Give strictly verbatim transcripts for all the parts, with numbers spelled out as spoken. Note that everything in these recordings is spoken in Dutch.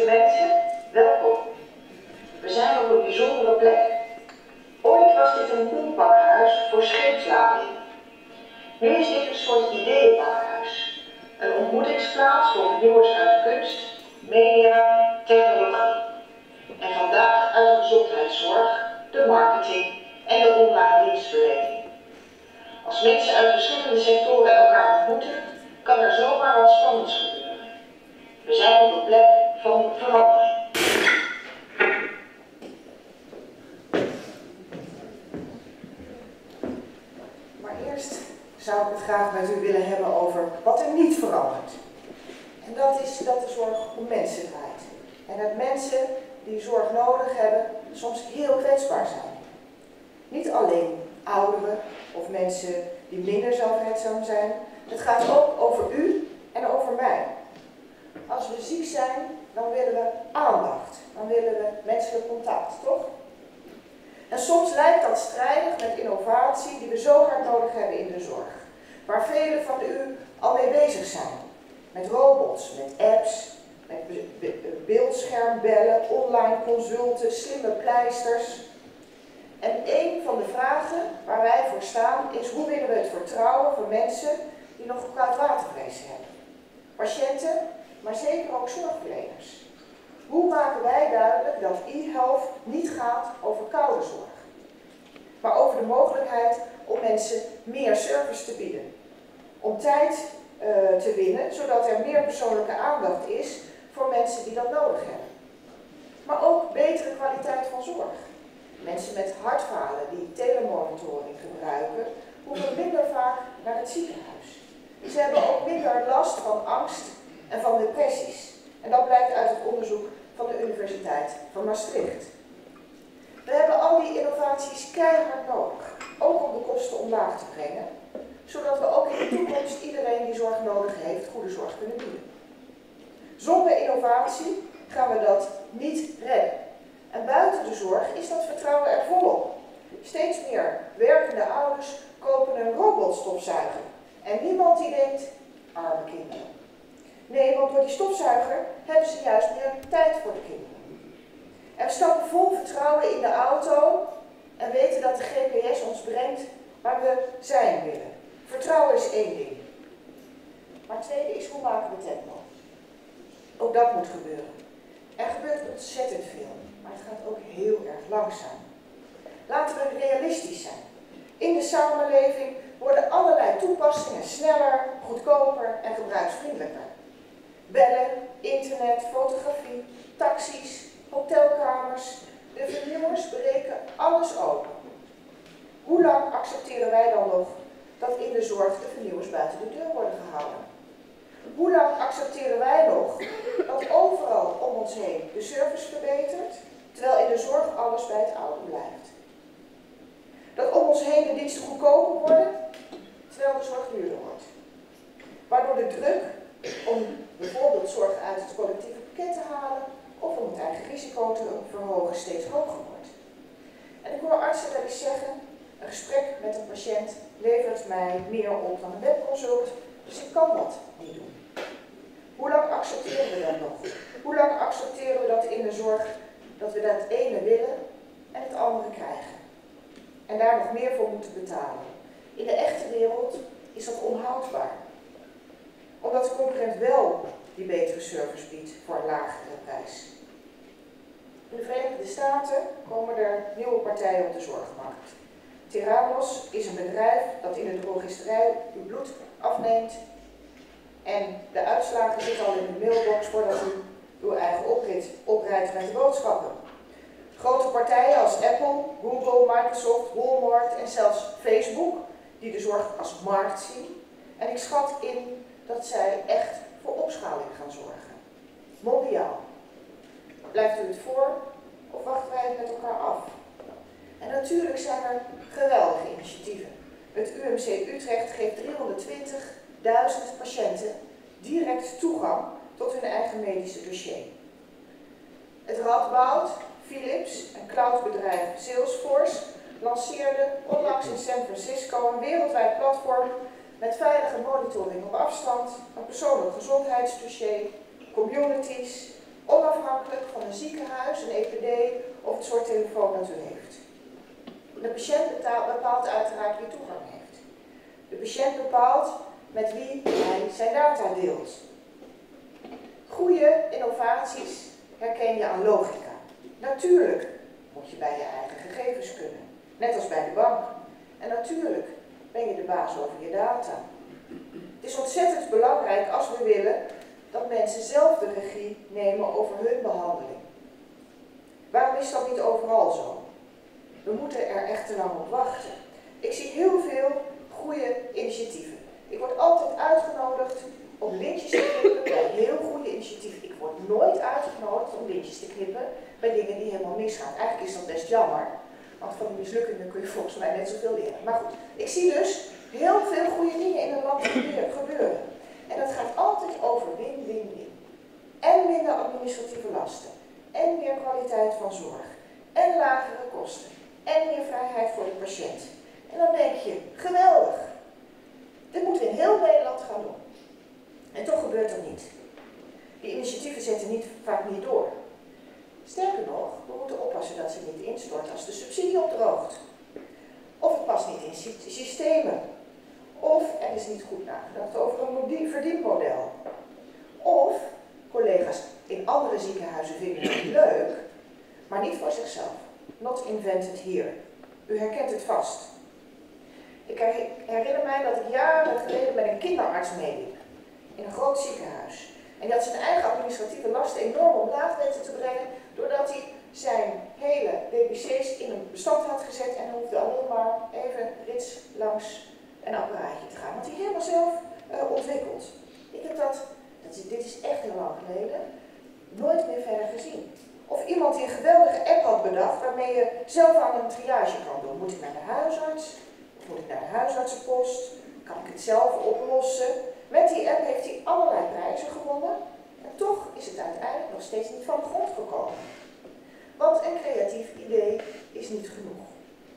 Beste mensen, welkom. We zijn op een bijzondere plek. Ooit was dit een mondpakhuis voor scheepslading. Nu is dit een soort ideeënpakhuis. Een ontmoetingsplaats voor vernieuwers uit kunst, media, technologie. En vandaag uit de gezondheidszorg, de marketing en de online dienstverlening. Als mensen uit verschillende sectoren elkaar ontmoeten, kan er zomaar wat spannends gebeuren. We zijn op een plek van verandering. Maar eerst zou ik het graag met u willen hebben over wat er niet verandert. En dat is dat de zorg om mensen draait. En dat mensen die zorg nodig hebben soms heel kwetsbaar zijn. Niet alleen ouderen of mensen die minder zelfredzaam zijn. Het gaat ook over u en over mij. Als we ziek zijn, dan willen we aandacht. Dan willen we menselijk contact, toch? En soms lijkt dat strijdig met innovatie die we zo hard nodig hebben in de zorg. Waar velen van u al mee bezig zijn. Met robots, met apps, met beeldschermbellen, online consulten, slimme pleisters. En een van de vragen waar wij voor staan is hoe winnen we het vertrouwen van mensen die nog koudwatervrees hebben. Patiënten, maar zeker ook zorgverleners. Hoe maken wij duidelijk dat e-health niet gaat over koude zorg, maar over de mogelijkheid om mensen meer service te bieden. Om tijd uh, te winnen, zodat er meer persoonlijke aandacht is voor mensen die dat nodig hebben. Maar ook betere kwaliteit van zorg. Mensen met hartfalen die telemonitoring gebruiken, hoeven minder vaak naar het ziekenhuis. Ze hebben ook minder last van angst en van depressies. En dat blijkt uit het onderzoek van de Universiteit van Maastricht. We hebben al die innovaties keihard nodig, ook om de kosten omlaag te brengen, zodat we ook in de toekomst iedereen die zorg nodig heeft, goede zorg kunnen bieden. Zonder innovatie gaan we dat niet redden. En buiten de zorg is dat vertrouwen er volop. Steeds meer werkende ouders kopen een robotstofzuiger. En niemand die denkt, arme kinderen. Nee, want door die stofzuiger hebben ze juist meer tijd voor de kinderen. En we stappen vol vertrouwen in de auto en weten dat de G P S ons brengt waar we zijn willen. Vertrouwen is één ding. Maar het tweede is, hoe maken we tempo? Ook dat moet gebeuren. Er gebeurt ontzettend veel, maar het gaat ook heel erg langzaam. Laten we realistisch zijn. In de samenleving worden allerlei toepassingen sneller, goedkoper en gebruiksvriendelijker. Bellen, internet, fotografie, taxis, hotelkamers, de vernieuwers breken alles open. Hoe lang accepteren wij dan nog dat in de zorg de vernieuwers buiten de deur worden gehouden? Hoe lang accepteren wij nog dat overal om ons heen de service verbetert, terwijl in de zorg alles bij het oude blijft? Dat om ons heen de diensten goedkoper worden, terwijl de zorg duurder wordt. Waardoor de druk om bijvoorbeeld zorg uit het collectieve pakket te halen of om het eigen risico te verhogen steeds hoger wordt. En ik hoor artsen wel eens zeggen, een gesprek met een patiënt levert mij meer op dan een webconsult, dus ik kan dat niet doen. Hoe lang accepteren we dat nog? Hoe lang accepteren we dat in de zorg dat we dat ene willen en het andere krijgen? En daar nog meer voor moeten betalen. In de echte wereld is dat onhoudbaar. Omdat de concurrent wel die betere service biedt voor een lagere prijs. In de Verenigde Staten komen er nieuwe partijen op de zorgmarkt. Theranos is een bedrijf dat in de drogisterij uw bloed afneemt. En de uitslagen zitten al in de mailbox voordat u uw eigen oprit oprijdt met de boodschappen. Grote partijen als Apple, Google, Microsoft, Walmart en zelfs Facebook, die de zorg als markt zien. En ik schat in dat zij echt voor opschaling gaan zorgen. Mondiaal. Blijft u het voor of wachten wij het met elkaar af? En natuurlijk zijn er geweldige initiatieven. Het U M C Utrecht geeft driehonderdtwintigduizend patiënten direct toegang tot hun eigen medische dossier. Het Radboud, Philips en cloudbedrijf Salesforce lanceerde onlangs in San Francisco een wereldwijd platform met veilige monitoring op afstand, een persoonlijk gezondheidsdossier, communities, onafhankelijk telefoon dat u heeft. De patiënt bepaalt uiteraard wie toegang heeft. De patiënt bepaalt met wie hij zijn data deelt. Goede innovaties herken je aan logica. Natuurlijk moet je bij je eigen gegevens kunnen, net als bij de bank. En natuurlijk ben je de baas over je data. Het is ontzettend belangrijk als we willen dat mensen zelf de regie nemen over hun behandeling. Waarom is dat niet overal zo? We moeten er echt te lang op wachten. Ik zie heel veel goede initiatieven. Ik word altijd uitgenodigd om lintjes te knippen bij heel goede initiatieven. Ik word nooit uitgenodigd om lintjes te knippen bij dingen die helemaal misgaan. Eigenlijk is dat best jammer, want van die mislukkingen kun je volgens mij net zoveel leren. Maar goed, ik zie dus heel veel goede dingen in een land gebeuren. En dat gaat altijd over win, win, win. En minder administratieve lasten. En meer kwaliteit van zorg. En lagere kosten. En meer vrijheid voor de patiënt. En dan denk je, geweldig. Dit moeten we in heel Nederland gaan doen. En toch gebeurt dat niet. Die initiatieven zetten niet, vaak niet door. Sterker nog, we moeten oppassen dat ze niet instorten als de subsidie opdroogt. Of het past niet in systemen. Of er is niet goed nagedacht over een verdienmodel. Of collega's in andere ziekenhuizen vinden het leuk, maar niet voor zichzelf. Not invented here. U herkent het vast. Ik herinner mij dat ik jaren geleden met een kinderarts meeliep. In een groot ziekenhuis. En dat zijn eigen administratieve lasten enorm omlaag weten te brengen, doordat hij zijn hele D B C's in een bestand had gezet en hoefde alleen maar even rits langs een apparaatje te gaan. Want hij helemaal zelf uh, ontwikkeld. Ik heb dat, dat is, dit is echt heel lang geleden, nooit meer verder gezien. Of iemand die een geweldige app had bedacht waarmee je zelf aan een triage kan doen. Moet ik naar de huisarts? Of moet ik naar de huisartsenpost? Kan ik het zelf oplossen? Met die app heeft hij allerlei prijzen gewonnen. En toch is het uiteindelijk nog steeds niet van de grond gekomen. Want een creatief idee is niet genoeg.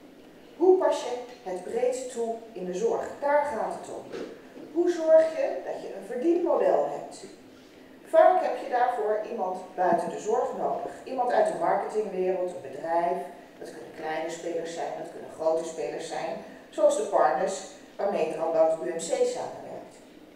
Hoe pas je het breed toe in de zorg? Daar gaat het om. Hoe zorg je dat je een verdienmodel hebt? Vaak heb je daarvoor iemand buiten de zorg nodig. Iemand uit de marketingwereld, een bedrijf. Dat kunnen kleine spelers zijn, dat kunnen grote spelers zijn. Zoals de partners waarmee Radboud U M C samenwerkt.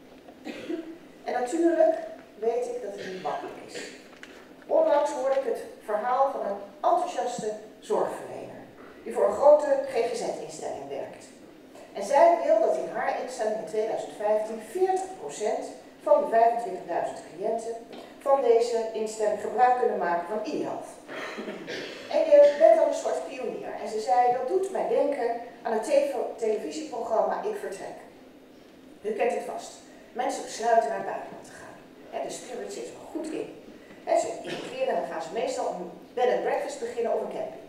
En natuurlijk weet ik dat het niet makkelijk is. Onlangs hoorde ik het verhaal van een enthousiaste zorgverlener. Die voor een grote G G Z-instelling werkt. En zij wil dat in haar instelling in tweeduizend vijftien veertig procent van de vijfentwintigduizend cliënten van deze instelling gebruik kunnen maken van e-health. En je bent dan een soort pionier. En ze zei, dat doet mij denken aan het te televisieprogramma Ik Vertrek. U kent het vast. Mensen besluiten naar het buitenland te gaan. He, de spirit zit er wel goed in. He, ze immigreren en dan gaan ze meestal een bed and breakfast beginnen of een camping.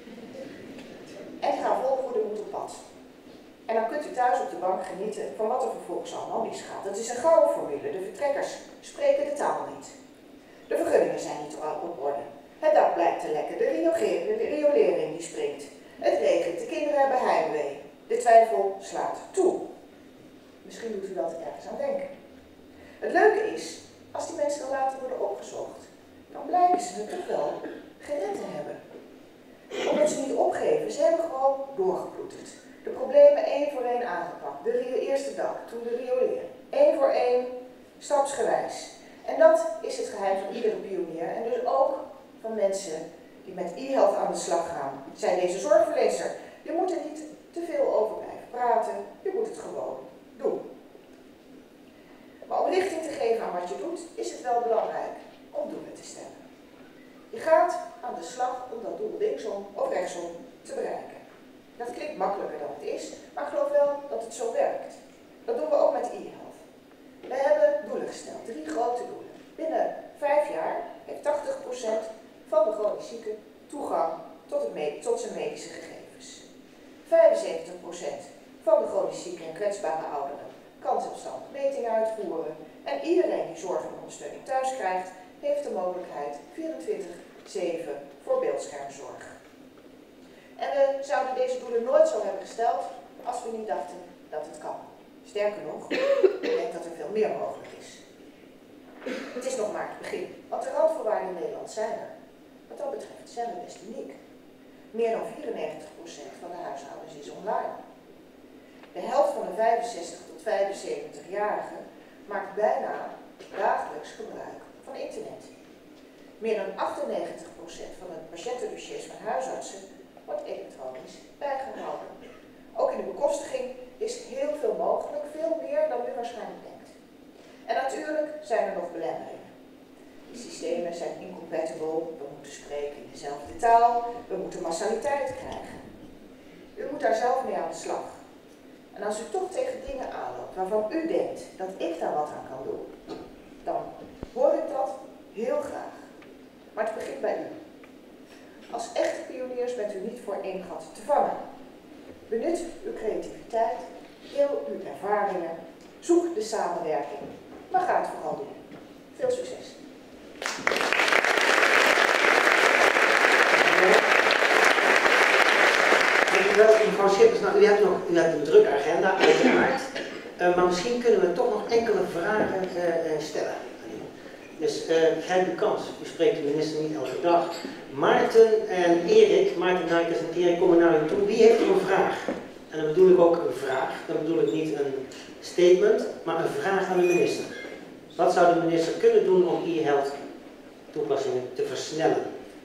En die gaan vol goede moed op pad. En dan kunt u thuis op de bank genieten van wat er vervolgens allemaal misgaat. Dat is een gouden formule. De vertrekkers spreken de taal niet. De vergunningen zijn niet op orde. Het dak blijkt te lekken. De riolering die springt. Het regent. De kinderen hebben heimwee. De twijfel slaat toe. Misschien doet u dat ergens aan denken. Het leuke is, als die mensen dan later worden opgezocht, dan blijken ze het toch wel gered te hebben. Omdat ze niet opgeven. Ze hebben gewoon doorgeploeterd. De problemen één voor één aangepakt. De eerste dag, toen de rioleren. Eén voor één, stapsgewijs. En dat is het geheim van iedere pionier. En dus ook van mensen die met e-health aan de slag gaan. Zijn deze zorgverlener. Je moet er niet te veel over blijven praten. Je moet het gewoon doen. Maar om richting te geven aan wat je doet, is het wel belangrijk om doelen te stellen. Je gaat aan de slag om dat doel linksom of rechtsom te bereiken. Dat klinkt makkelijker dan het is, maar ik geloof wel dat het zo werkt. Dat doen we ook met e-health. We hebben doelen gesteld, drie grote doelen. Binnen vijf jaar heeft tachtig procent van de chronisch zieken toegang tot, het tot zijn medische gegevens. vijfenzeventig procent van de chronisch zieken en kwetsbare ouderen kan zelfstandig metingen uitvoeren. En iedereen die zorg en ondersteuning thuis krijgt, heeft de mogelijkheid vierentwintig zeven voor beeldschermzorg. En we zouden deze doelen nooit zo hebben gesteld als we niet dachten dat het kan. Sterker nog, ik denk dat er veel meer mogelijk is. Het is nog maar het begin, want de randvoorwaarden in Nederland zijn er. Wat dat betreft zijn we best uniek. Meer dan vierennegentig procent van de huishoudens is online. De helft van de vijfenzestig tot vijfenzeventig-jarigen maakt bijna dagelijks gebruik van internet. Meer dan achtennegentig procent van de patiëntendossiers van huisartsen wordt elektronisch bijgehouden. Ook in de bekostiging is heel veel mogelijk, veel meer dan u waarschijnlijk denkt. En natuurlijk zijn er nog belemmeringen. Die systemen zijn incompatible, we moeten spreken in dezelfde taal, we moeten massaliteit krijgen. U moet daar zelf mee aan de slag. En als u toch tegen dingen aanloopt waarvan u denkt dat ik daar wat aan kan doen, dan hoor ik dat heel graag. Maar het begint bij u. Als echte pioniers bent u niet voor één gat te vangen. Benut uw creativiteit, deel uw ervaringen, zoek de samenwerking, maar ga het vooral doen. Veel succes! Dankjewel, mevrouw Schippers. Nou, u hebt, nog, u hebt een drukke agenda, uiteraard. Uh, maar misschien kunnen we toch nog enkele vragen uh, uh, stellen. Dus uh, grijp uw kans. U spreekt de minister niet elke dag. Maarten en Erik, Maarten Dijkers en Erik komen naar u toe. Wie heeft er een vraag? En dan bedoel ik ook een vraag. Dan bedoel ik niet een statement, maar een vraag aan de minister. Wat zou de minister kunnen doen om e-health toepassingen te versnellen?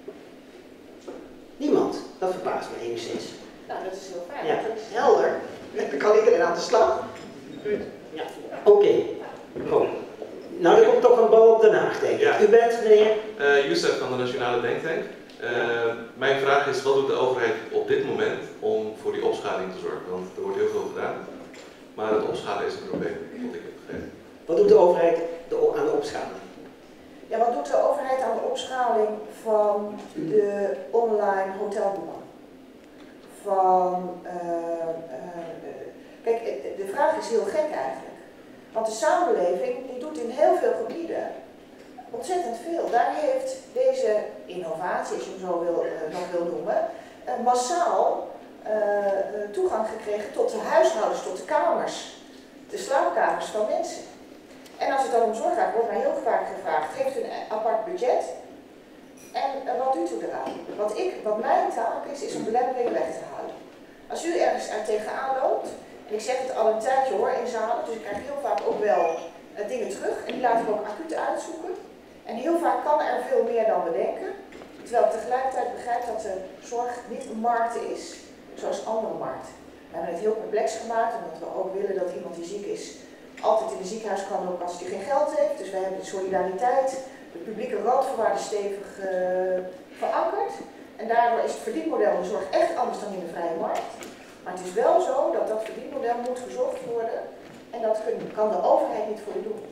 Niemand. Dat verbaast me enigszins. Nou, dat is heel fijn. Ja. Dat is helder. Dan kan iedereen aan de slag. Ja. Oké. Okay. Kom. Nou, er komt toch een bal op Den Haag, denk ik. Ja. U bent, meneer? Uh, Youssef van de Nationale Denktank. Uh, mijn vraag is, wat doet de overheid op dit moment om voor die opschaling te zorgen? Want er wordt heel veel gedaan, maar het opschalen is een probleem, wat ik heb begrepen. Wat doet de overheid de, aan de opschaling? Ja, wat doet de overheid aan de opschaling van de online hotelboeken? Van, uh, uh, kijk, de vraag is heel gek eigenlijk. Want de samenleving die doet in heel veel gebieden ontzettend veel. Daar heeft deze innovatie, als je hem zo wil, uh, nog wil noemen, uh, massaal uh, toegang gekregen tot de huishoudens, tot de kamers, de slaapkamers van mensen. En als het dan om zorg gaat, wordt mij heel vaak gevraagd, heeft u een apart budget? En uh, wat doet u eraan? Wat, ik, wat mijn taak is, is om belemmeringen weg te houden. Als u ergens er tegenaan loopt, en ik zeg het al een tijdje hoor in zalen, dus ik krijg heel vaak ook wel uh, dingen terug en die laat ik ook acuut uitzoeken. En heel vaak kan er veel meer dan we denken, terwijl ik tegelijkertijd begrijp dat de zorg niet een markt is, zoals andere markten. We hebben het heel complex gemaakt, omdat we ook willen dat iemand die ziek is altijd in het ziekenhuis kan, ook als hij geen geld heeft. Dus wij hebben de solidariteit, de publieke randvoorwaarden stevig uh, verankerd. En daardoor is het verdienmodel in de zorg echt anders dan in de vrije markt. Maar het is wel zo dat dat verdienmodel moet gezocht worden en dat kan de overheid niet voor u doen.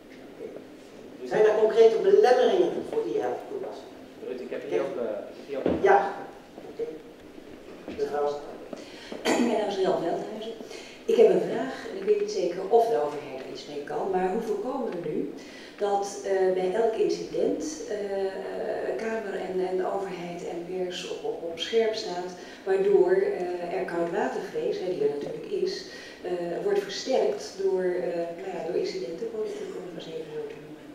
Zijn er concrete belemmeringen voor e-health toepassing? Ruud, ik heb hier op... Uh, ja. Oké. Mevrouw. Mijn naam is Rel Veldhuizen. Ik heb een vraag, en ik weet niet zeker of de overheid er iets mee kan, maar hoe voorkomen we nu dat uh, bij elk incident uh, Kamer en, en overheid en pers op, op, op scherp staat, waardoor uh, er koudwatervrees, die er natuurlijk is, uh, wordt versterkt door, uh, nou ja, door incidentenpolitiek, om het maar eens even zo te noemen.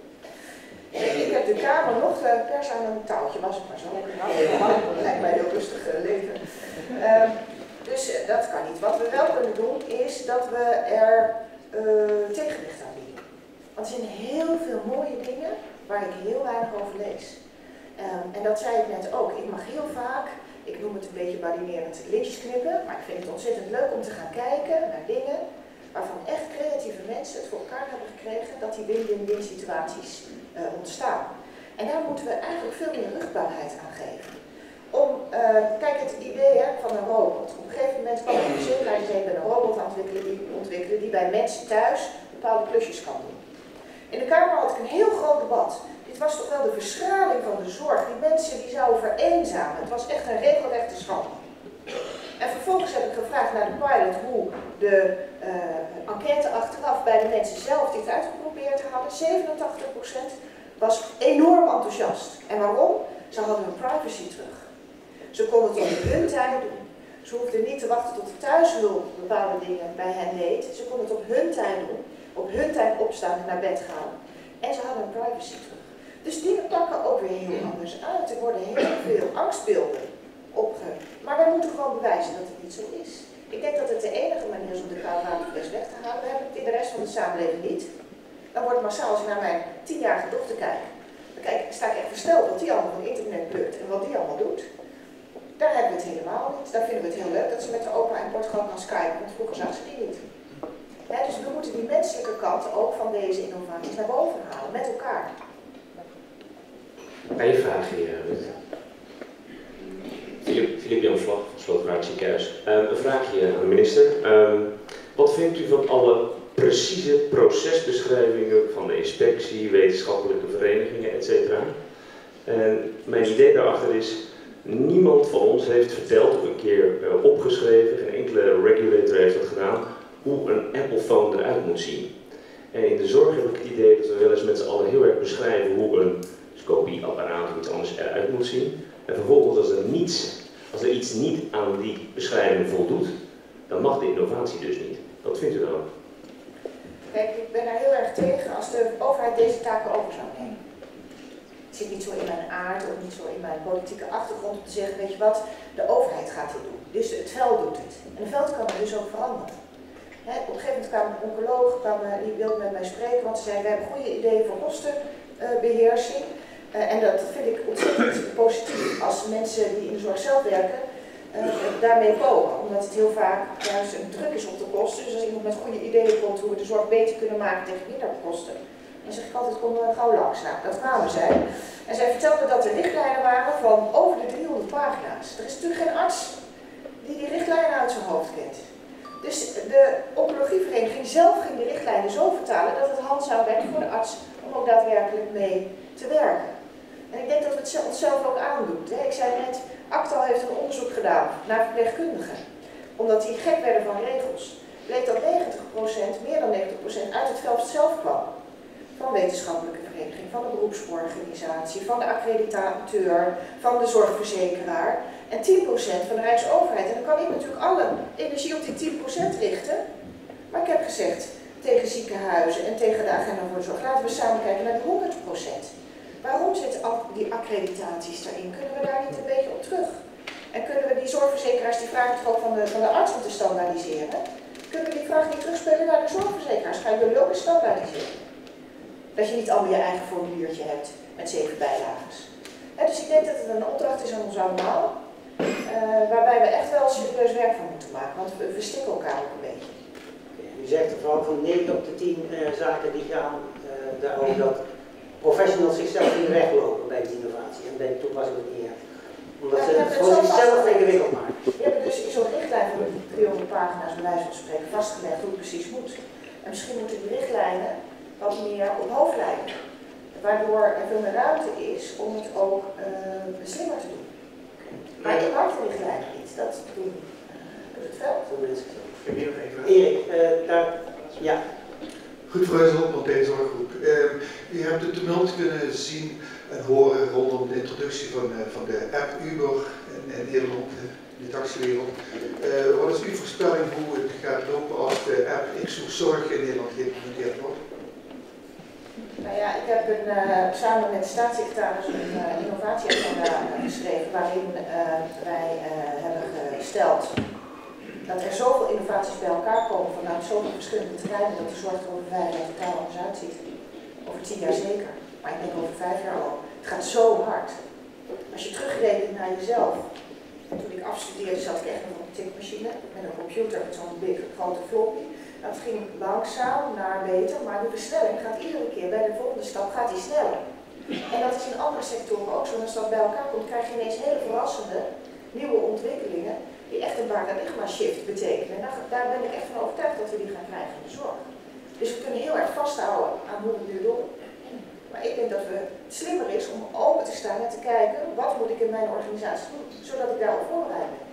Ik heb de Kamer nog uh, pers aan een touwtje, was het maar zo. Dat lijkt mij een heel rustig uh, leven. Uh, dus uh, dat kan niet. Wat we wel kunnen doen is dat we er uh, tegenwicht aan bieden. Want er zijn heel veel mooie dingen waar ik heel weinig over lees. Um, en dat zei ik net ook. Ik mag heel vaak, ik noem het een beetje badinerend, lintjes knippen, maar ik vind het ontzettend leuk om te gaan kijken naar dingen waarvan echt creatieve mensen het voor elkaar hebben gekregen dat die win-win-win situaties uh, ontstaan. En daar moeten we eigenlijk veel meer rugbaarheid aan geven. Om, uh, kijk, het idee hè, van een robot. Op een gegeven moment kwam ik zin waar je zei, een robot aan ontwikkelen die, ontwikkelen die bij mensen thuis bepaalde klusjes kan doen. In de Kamer had ik een heel groot debat. Dit was toch wel de verschraling van de zorg. Die mensen die zouden vereenzamen. Het was echt een regelrechte schande. En vervolgens heb ik gevraagd naar de pilot hoe de uh, enquête achteraf bij de mensen zelf die het uitgeprobeerd hadden. zevenentachtig procent was enorm enthousiast. En waarom? Ze hadden hun privacy terug. Ze konden het op hun tijd doen. Ze hoefden niet te wachten tot de thuishulp bepaalde dingen bij hen deed. Ze konden het op hun tijd doen. Op hun tijd opstaan en naar bed gaan. En ze hadden hun privacy terug. Dus dingen pakken ook weer heel anders uit. Er worden heel veel angstbeelden op moeten gewoon bewijzen dat het niet zo is. Ik denk dat het de enige manier is om de koudwaterfles weg te halen. We hebben het in de rest van de samenleving niet. Dan wordt massaal, als je naar mijn tienjarige dochter kijkt, dan kijk, sta ik echt versteld wat die allemaal van internet plukt en wat die allemaal doet. Daar hebben we het helemaal niet. Daar vinden we het heel leuk dat ze met de opa in Portugal kan skypen, want vroeger zag ze die niet. He, dus we moeten die menselijke kant ook van deze innovaties naar boven halen, met elkaar. Eén vraag hier, Ruud. Filip, Filip Jan Vlag van Slotervaart Ziekenhuis. Uh, een vraagje aan de minister. Uh, wat vindt u van alle precieze procesbeschrijvingen van de inspectie, wetenschappelijke verenigingen, et cetera? En mijn idee daarachter is, niemand van ons heeft verteld of een keer uh, opgeschreven, geen enkele regulator heeft dat gedaan, hoe een Apple-phone eruit moet zien. En in de zorg heb ik het idee dat we wel eens met z'n allen heel erg beschrijven hoe een scopieapparaat of iets anders eruit moet zien. En vervolgens als er, niets, als er iets niet aan die beschrijving voldoet, dan mag de innovatie dus niet. Wat vindt u dan? Kijk, ik ben daar heel erg tegen als de overheid deze taken over zou nemen. Het zit niet zo in mijn aard of niet zo in mijn politieke achtergrond om te zeggen, weet je wat, de overheid gaat dit doen. Dus het veld doet het. En het veld kan er dus ook veranderen. He, op een gegeven moment kwam een oncoloog, kwam, die wilde met mij spreken, want ze zei, we hebben goede ideeën voor kostenbeheersing. Uh, en dat vind ik ontzettend positief als mensen die in de zorg zelf werken, uh, daarmee komen. Omdat het heel vaak juist een druk is op de kosten. Dus als iemand met goede ideeën komt hoe we de zorg beter kunnen maken tegen minder kosten, dan zeg ik altijd, kom uh, gauw langs. Nou, dat kwamen zij. En zij vertelde dat er richtlijnen waren van over de driehonderd pagina's. Er is natuurlijk geen arts die die richtlijnen uit zijn hoofd kent. Dus de oncologievereniging zelf ging de richtlijnen zo vertalen dat het handzaam werd voor de arts om ook daadwerkelijk mee te werken. En ik denk dat we het onszelf ook aandoen. Ik zei net, Actal heeft een onderzoek gedaan naar verpleegkundigen. Omdat die gek werden van regels. Bleek dat negentig procent, meer dan negentig procent uit het veld zelf kwam. Van wetenschappelijke vereniging, van de beroepsorganisatie, van de accreditateur, van de zorgverzekeraar. En tien procent van de Rijksoverheid. En dan kan ik natuurlijk alle energie op die tien procent richten. Maar ik heb gezegd tegen ziekenhuizen en tegen de agenda voor de zorg, laten we samen kijken naar die honderd procent. Waarom zitten die accreditaties daarin? Kunnen we daar niet een beetje op terug? En kunnen we die zorgverzekeraars, die vragen toch ook van de, van de arts om te standaardiseren? Kunnen we die vraag niet terugspelen naar de zorgverzekeraars? Gaan jullie ook eens standaardiseren? Dat je niet allemaal je eigen formuliertje hebt met zeven bijlages. En dus ik denk dat het een opdracht is aan ons allemaal, uh, waarbij we echt wel serieus werk van moeten maken, want we verstikken elkaar ook een beetje. U zegt er vooral van negen op de tien uh, zaken die gaan uh, daarover dat professionals zichzelf niet weglopen bij die innovatie en bij de toepassing van I A. Omdat ze het voor zichzelf ingewikkeld maken. We hebben dus in zo'n richtlijn van driehonderd pagina's bij wijze van spreken vastgelegd hoe het precies moet. En misschien moeten die richtlijnen wat meer op hoofdlijnen. Waardoor er veel meer ruimte is om het ook uh, slimmer te doen. Maar je maakt de richtlijnen niet, dat doen uh, het veld. Erik, uh, daar, ja. Goed verhuizen op deze zorggroep. Uh, u hebt de tumult kunnen zien en horen rondom de introductie van, uh, van de app Uber in, in Nederland, in de taxiwereld. Uh, wat is uw voorspelling hoe het gaat lopen als de app Ik Zoek Zorg in Nederland geïmplementeerd wordt? Nou ja, ik heb een, uh, samen met de staatssecretaris een uh, innovatieagenda geschreven waarin uh, wij uh, hebben gesteld dat er zoveel innovaties bij elkaar komen vanuit zoveel verschillende terreinen dat de zorg er over vijf jaar totaal anders uitziet. Over tien jaar zeker, maar ik denk over vijf jaar al. Het gaat zo hard. Als je terugrekent naar jezelf. En toen ik afstudeerde zat ik echt nog op een tikmachine met een computer met zo'n big grote floppy. Dat ging langzaam naar beter, maar de versnelling gaat iedere keer bij de volgende stap gaat die sneller. En dat is in andere sectoren ook zo. Als dat bij elkaar komt, krijg je ineens hele verrassende nieuwe ontwikkelingen die echt een paradigma shift betekenen. En daar, daar ben ik echt van overtuigd dat we die gaan krijgen in de zorg. Dus we kunnen heel erg vasthouden aan hoe we nu doen. Maar ik denk dat het slimmer is om open te staan en te kijken wat moet ik in mijn organisatie doen, zodat ik daarop voorbereid ben.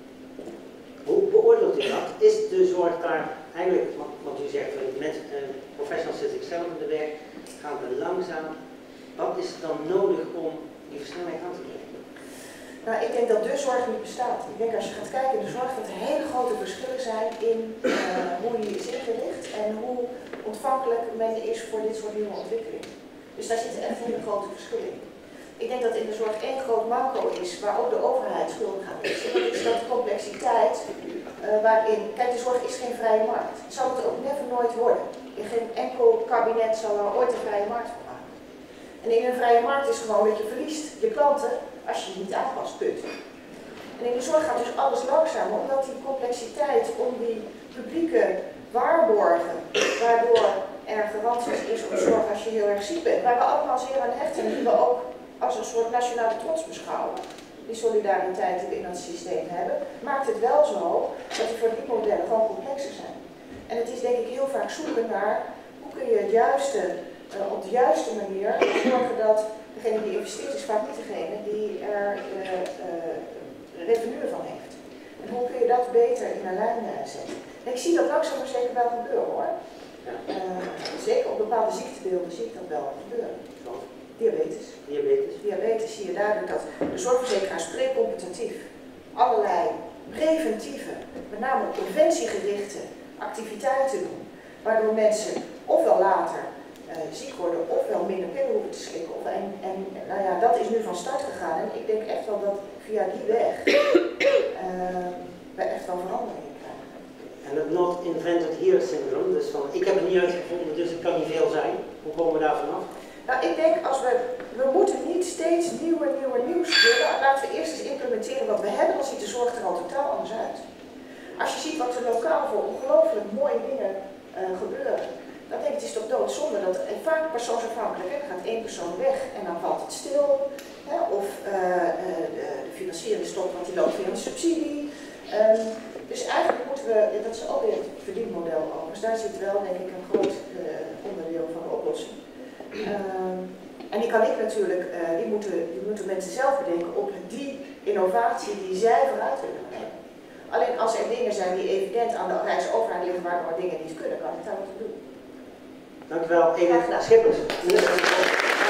Hoe beoordeelt u dat? Is de zorg daar eigenlijk, want u zegt met uh, professionals zit ik zelf in de weg, gaan we langzaam. Wat is er dan nodig om die versnelling aan te brengen? Nou, ik denk dat de zorg niet bestaat. Ik denk als je gaat kijken in de zorg dat er hele grote verschillen zijn in uh, hoe die is ingericht en hoe ontvankelijk men is voor dit soort nieuwe ontwikkelingen. Dus daar zitten echt hele grote verschillen in. Ik denk dat in de zorg één groot manco is, waar ook de overheid schuldig aan is. En dat is dat de complexiteit uh, waarin, kijk, de zorg is geen vrije markt. Zal het ook never nooit worden. In geen enkel kabinet zal er ooit een vrije markt voor maken. En in een vrije markt is gewoon dat je verliest je klanten als je je niet aanpast, punt. En in de zorg gaat dus alles langzamer, omdat die complexiteit om die publieke waarborgen, waardoor er garanties is op zorg als je heel erg ziek bent, waar we allemaal zeer aan hechten en die we ook als een soort nationale trots beschouwen, die solidariteit die we in dat systeem hebben, maakt het wel zo dat die verdienmodellen gewoon complexer zijn. En het is denk ik heel vaak zoeken naar hoe kun je het juiste, uh, op de juiste manier zorgen dat degene die investeert is vaak niet degene die er uh, uh, revenue van heeft. En hoe kun je dat beter in een lijn uh, zetten. En ik zie dat langzaam maar zeker wel gebeuren hoor. Uh, zeker op bepaalde ziektebeelden zie ik dat wel gebeuren. Diabetes. Diabetes. Diabetes zie je duidelijk dat de zorgverzekeraars precompetitief allerlei preventieve, met name op preventiegerichte activiteiten doen, waardoor mensen ofwel later uh, ziek worden ofwel minder pillen hoeven te slikken. Of, en, en nou ja, dat is nu van start gegaan en ik denk echt wel dat via die weg uh, we echt wel veranderingen krijgen. En het not invented here syndrome, dus van ik heb het niet uitgevonden, dus het kan niet veel zijn. Hoe komen we daar vanaf? Nou, ik denk als we, we moeten niet steeds nieuwe, nieuwe nieuws willen. Laten we eerst eens implementeren wat we hebben, dan ziet de zorg er al totaal anders uit. Als je ziet wat er lokaal voor ongelooflijk mooie dingen uh, gebeuren, dan denk ik het is toch doodzonde dat het vaak persoonsafhankelijk is. Dan gaat één persoon weg en dan valt het stil. Hè, of uh, uh, de, de financiering stopt, want die loopt via een subsidie. Um, dus eigenlijk moeten we, dat is alweer het verdienmodel overigens, daar zit wel denk ik een groot uh, onderdeel van de oplossing. Um, en die kan ik natuurlijk, uh, die, moeten, die moeten mensen zelf bedenken op die innovatie die zij vooruit willen brengen. Alleen als er dingen zijn die evident aan de Rijksoverheid liggen waardoor dingen niet kunnen, kan ik daar wat op doen. Dank u wel, Edith Schippers.